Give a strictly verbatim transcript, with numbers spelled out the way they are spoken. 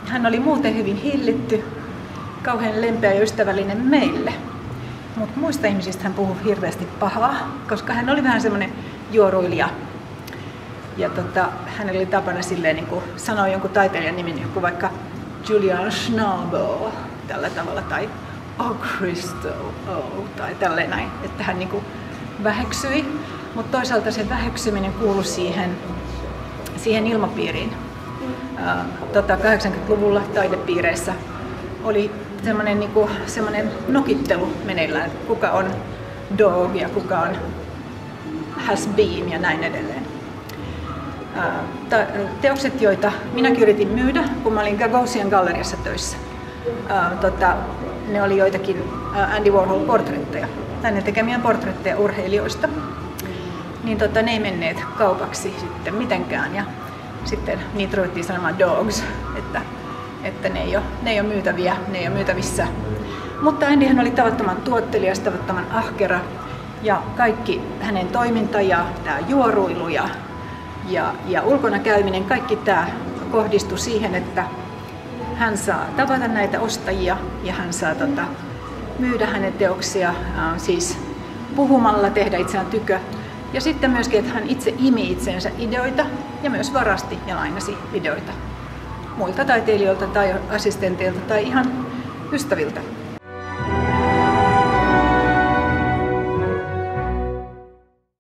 hän oli muuten hyvin hillitty, kauhean lempeä ja ystävällinen meille. Mutta muista ihmisistä hän puhui hirveästi pahaa, koska hän oli vähän semmoinen juoruilija. Ja tota, hänellä oli tapana silleen niin kuin sanoa jonkun taiteilijan nimen, joku vaikka Julian Schnabel tällä tavalla, tai Oh Crystal, oh, tai tälleen näin, että hän niin kuin väheksyi. Mutta toisaalta se väheksyminen kuului siihen, siihen ilmapiiriin. Uh, tota, kahdeksankymmentäluvulla taidepiireissä oli semmoinen niin kuin, semmoinen nokittelu meneillään, kuka on dog ja kuka on has been ja näin edelleen. Teokset, joita minäkin yritin myydä, kun mä olin Gagosian galleriassa töissä, tota, ne oli joitakin Andy Warhol-portretteja, hänen tekemiä portretteja urheilijoista. Niin tota, ne ei menneet kaupaksi sitten mitenkään, ja sitten niitä ruvettiin sanomaan dogs, että, että ne, ei ole, ne ei ole myytäviä, ne ei ole myytävissä. Mutta Andyhän oli tavattoman tuottelias, tavattoman ahkera, ja kaikki hänen toiminta ja tämä juoruilu ja Ja, ja ulkona käyminen, kaikki tämä kohdistui siihen, että hän saa tavata näitä ostajia ja hän saa tota, myydä hänen teoksia, äh, siis puhumalla tehdä itseään tykö. Ja sitten myöskin, että hän itse imi itseensä ideoita ja myös varasti ja lainasi ideoita muilta taiteilijoilta tai assistenteilta tai ihan ystäviltä.